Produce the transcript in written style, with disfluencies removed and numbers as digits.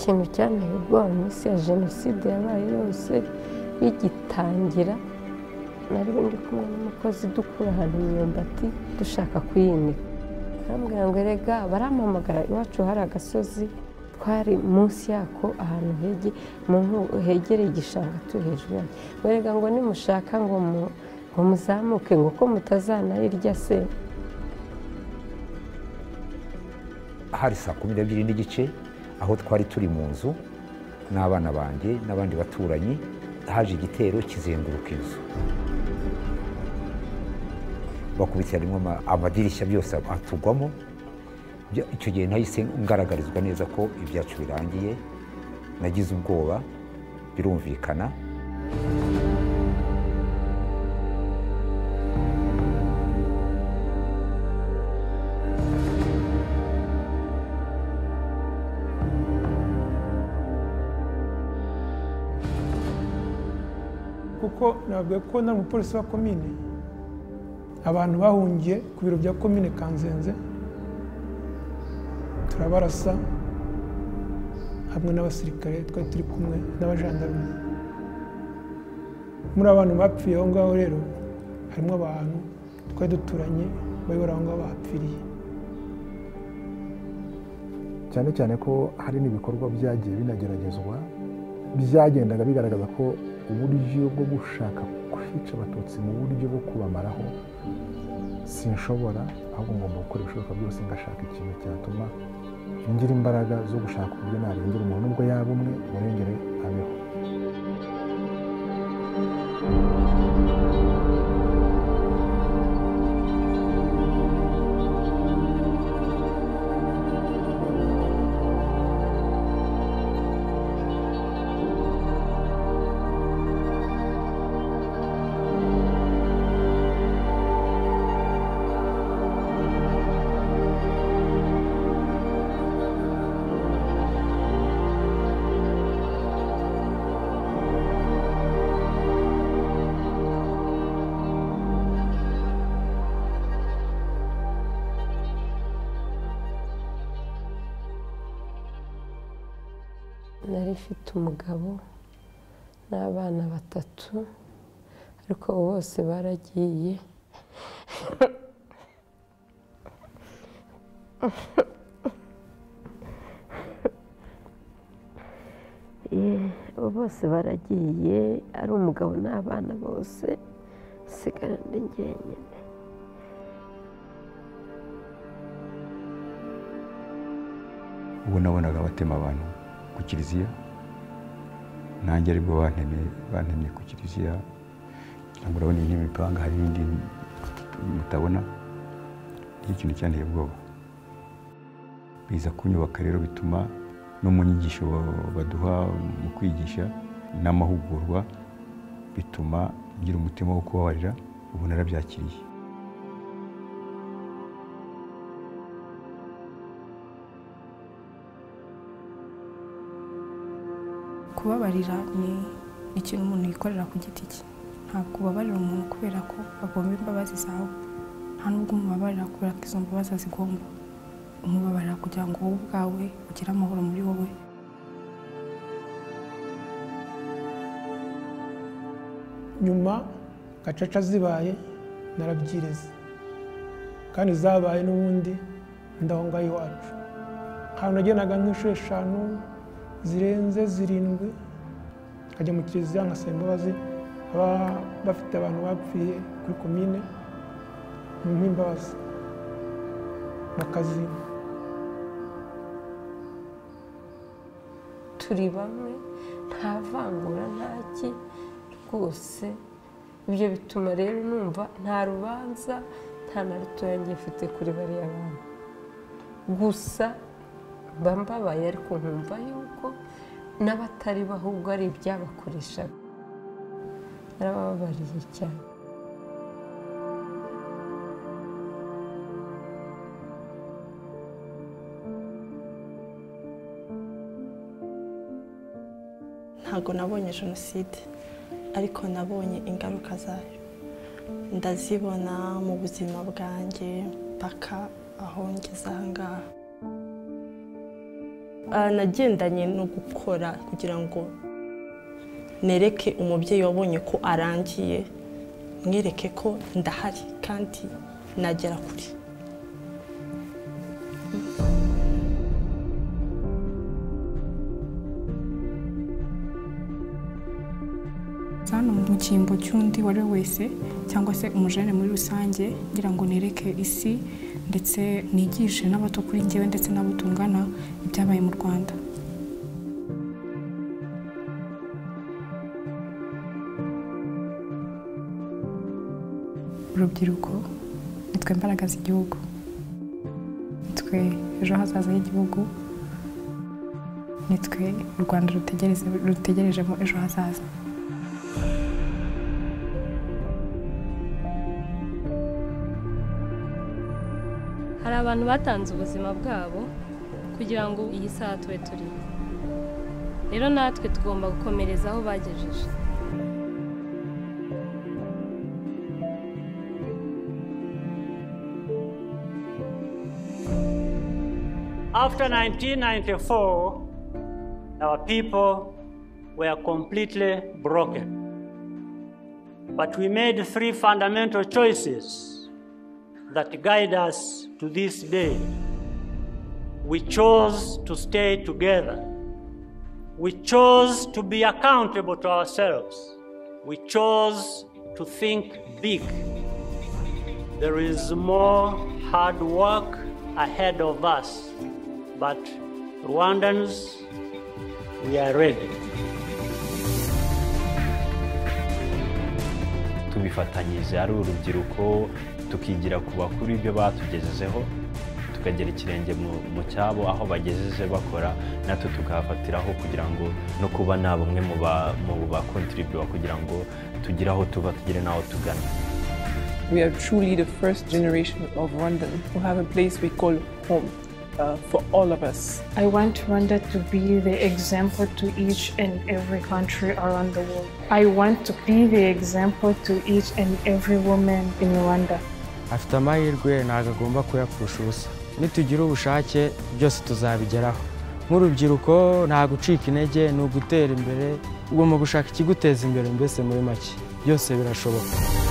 ikintu cyanteye ubwoba minsi ya jenoside yabaye yose bigitangira nari ndi kumwe n'umukozi dukura ahantu imyumbati dushaka kuyinika arambwira ngo erega barampamagara iwacu hari agasozi twari munsi yako ahantu hegereye igishanga turi hejuru yayo erega ngo nimushaka ngo muzamuke ngo ko mutazanayirya se. Hari saa 12 n'igice aho twari turi mu nzu n'abana banjye n'abandi baturanyi haje igitero kizenguruka inzu bakubitiranimo amadirishya byose atugwamo. Icyo gihe nahise ngaragarizwa neza ko ibyacu birangiye, nagize ubwoba birumvikana. kuko nabwiye ko na umupolisi wa komine abantu bahungiye ku biro bya komine Kanzenze turabarasa hamwe n'abasirikare twari turi kumwe n'abajandarume. Muri abantu bapfiye aho ngaho rero harimo abantu twari duturanye bayobora aho ngaho bapfiriye. cyane cyane ko hari n'ibikorwa byagiye binageragezwa byagendaga bigaragaza ko uburyo bwo gushaka kwica abatutsi mu buryo bwo kubamaraho sinshobora, ahubwo ngomba gukora ibishoboka byose ngashaka ikintu cyatuma ngira imbaraga zo gushaka uburyo narengera umuntu nubwo yaba umwe murengere abeho. Nari mfite umugabo n'abana 3 ariko bose baragiye. Bose baragiye ari umugabo n'abana bose sigara ndi njyenyine. Ubu nabonaga batema abantu ku kiliziya, nanjye aribwo bantemye ku kiliziya. Murabona n'imipanga hari n'indi mutabona. Iki kintu cyanteye ubwoba biza kunyubaka rero, bituma no mu nyigisho baduha mu kwigisha n'amahugurwa bituma ngira umutima wo kubabarira. Ubu narabyakiriye. Kubabarira ni ikintu umuntu yikorera ku giti cye. Ntabwo ubabarira umuntu kubera ko agomba imbabazi zawe, nta nubwo umubabarira kubera ko izo mbabazi zigomba. Umubabarira kugira ngo wowe ubwawe ugire amahoro muri wowe. Nyuma gacaca zibaye narabyireze, kandi zabaye n'ubundi ndahonga iwacu. Ahantu nagenaga nk'inshuro 5 zirenze 7 nkajya mu kiliziya nkasaba imbabazi bafite abantu bapfiye kuri komine nk'imbabazi bakazima. Turi bamwe, nta vangura ntaki rwose. Ibyo bituma rero numva nta rubanza nta na rutoya ngifite kuri bariya bantu. Gusa mbabaye ariko nkumva yuko n'abatari bahubwo ari ibyabakoreshaga. Narababariye cyane. Ntabwo nabonye jenoside ariko nabonye ingaruka zayo, ndazibona mu buzima bwanjye paka aho ngeze aha ngaha. nagendanye no gukora kugira ngo nereke umubyeyi wabonye ko arangiye, mwereke ko ndahari kandi nagera kure. hano mu cyimbo cy'undi wari wese cyangwa se umujene muri rusange, ngira ngo nereke isi ndetse nigishe n'abato kuri njyewe ndetse n'abo tungana ibyabaye mu Rwanda. Urubyiruko nitwe mbaraga z'igihugu, nitwe ejo hazaza h'igihugu, nitwe u Rwanda rutegerejemo ejo hazaza. Hari abantu batanze ubuzima bwabo kugira ngo iyi saha tube turi. Rero natwe tugomba gukomereza aho bagejeje. After 1994, our people were completely broken. But we made 3 fundamental choices that guide us to this day. We chose to stay together. We chose to be accountable to ourselves. We chose to think big. There is more hard work ahead of us, but Rwandans, we are ready. Tubifatanyije ari urubyiruko, tukigira ku bakuru ibyo batugejejeho, tukagera ikirenge mu cyabo aho bagejeje bakora, natwe tukafatiraho kugira ngo no kuba na bamwe mu ba contribute kugira ngo tugire aho tuba, tugire naho tugana. We are truly the first generation of Rwandans who have a place we call home for all of us. I want Rwanda to be the example to each and every country around the world. I want to be the example to each and every woman in Rwanda. Afite amahirwe ntabwo agomba kuyapfusha ubusa. Nitugira ubushake byose tuzabigeraho. Nk'urubyiruko nta gucika intege, ni ugutera imbere, ugomba gushaka ikiguteza imbere, mbese muri make byose birashoboka.